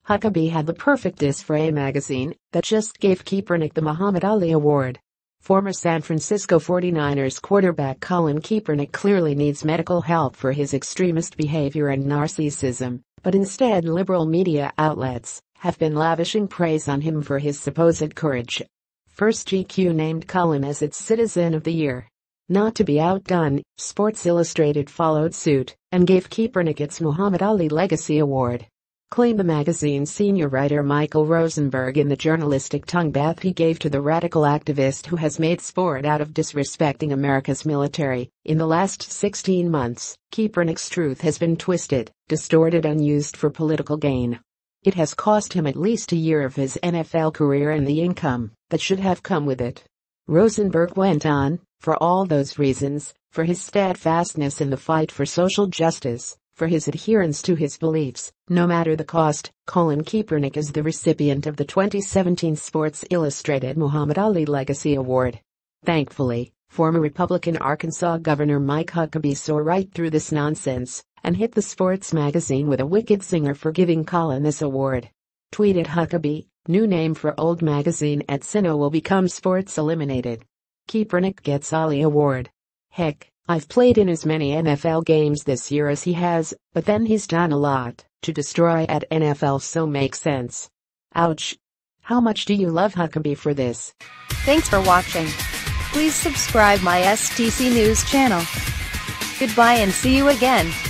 Huckabee had the perfect diss for a magazine that just gave Kaepernick the Muhammad Ali Award. Former San Francisco 49ers quarterback Colin Kaepernick clearly needs medical help for his extremist behavior and narcissism, but instead liberal media outlets have been lavishing praise on him for his supposed courage. First, GQ named Colin as its Citizen of the Year. Not to be outdone, Sports Illustrated followed suit and gave Kaepernick its Muhammad Ali Legacy Award. Claimed the magazine's senior writer Michael Rosenberg in the journalistic tongue bath he gave to the radical activist who has made sport out of disrespecting America's military. In the last 16 months, Kaepernick's truth has been twisted, distorted and used for political gain. It has cost him at least a year of his NFL career and the income that should have come with it. Rosenberg went on, for all those reasons, for his steadfastness in the fight for social justice, for his adherence to his beliefs, no matter the cost, Colin Kaepernick is the recipient of the 2017 Sports Illustrated Muhammad Ali Legacy Award. Thankfully, former Republican Arkansas Governor Mike Huckabee saw right through this nonsense and hit the sports magazine with a wicked zinger for giving Colin this award. Tweeted Huckabee, new name for old magazine at Sino will become Sports Eliminated. Kaepernick gets Ali Award. Heck, I've played in as many NFL games this year as he has, but then he's done a lot to destroy at NFL, so makes sense. Ouch. How much do you love Huckabee for this? Thanks for watching. Please subscribe my STC News channel. Goodbye and see you again.